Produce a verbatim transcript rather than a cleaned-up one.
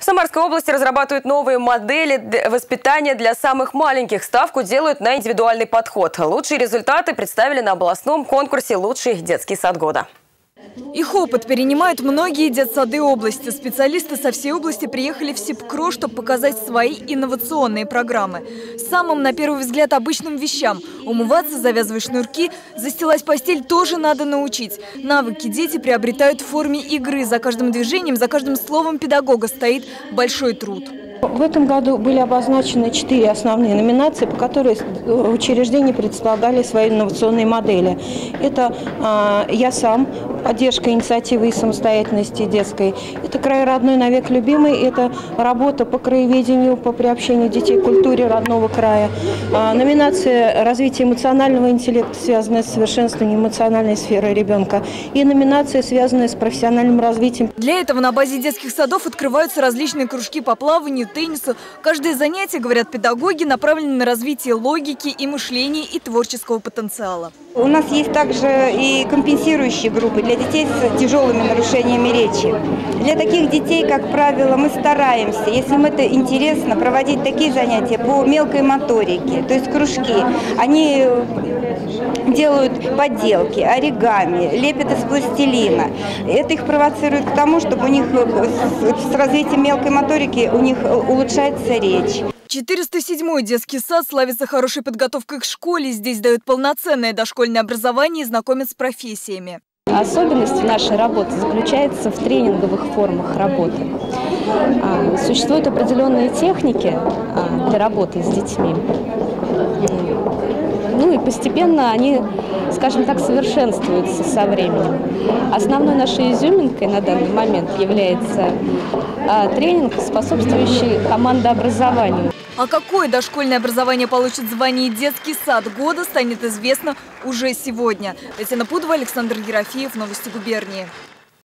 Самарской области разрабатывают новые модели воспитания для самых маленьких. Ставку делают на индивидуальный подход. Лучшие результаты представили на областном конкурсе «Лучший детский сад года». Их опыт перенимают многие детсады области. Специалисты со всей области приехали в СИПКРО, чтобы показать свои инновационные программы. Самым, на первый взгляд, обычным вещам – умываться, завязывать шнурки, застилать постель – тоже надо научить. Навыки дети приобретают в форме игры. За каждым движением, за каждым словом педагога стоит большой труд. В этом году были обозначены четыре основные номинации, по которым учреждения предлагали свои инновационные модели. Это э, «Я сам», поддержка инициативы и самостоятельности детской. Это «Край родной, навек любимый», это работа по краеведению, по приобщению детей к культуре родного края. Э, номинация «Развитие эмоционального интеллекта», связанная с совершенствованием эмоциональной сферы ребенка. И номинация, связанная с профессиональным развитием. Для этого на базе детских садов открываются различные кружки по плаванию, теннису. Каждое занятие, говорят педагоги, направлено на развитие логики и мышления и творческого потенциала. У нас есть также и компенсирующие группы для детей с тяжелыми нарушениями речи. Для таких детей, как правило, мы стараемся, если им это интересно, проводить такие занятия по мелкой моторике, то есть кружки. Они делают поделки, оригами, лепят из пластилина. Это их провоцирует к тому, чтобы у них с развитием мелкой моторики у них улучшается речь. четыреста седьмой детский сад славится хорошей подготовкой к школе. Здесь дают полноценное дошкольное образование и знакомят с профессиями. Особенность нашей работы заключается в тренинговых формах работы. Существуют определенные техники для работы с детьми. Ну и постепенно они, скажем так, совершенствуются со временем. Основной нашей изюминкой на данный момент является тренинг, способствующий командообразованию. А какое дошкольное образование получит звание «Детский сад года», станет известно уже сегодня. Татьяна Пудова, Александр Ерофеев, Новости губернии.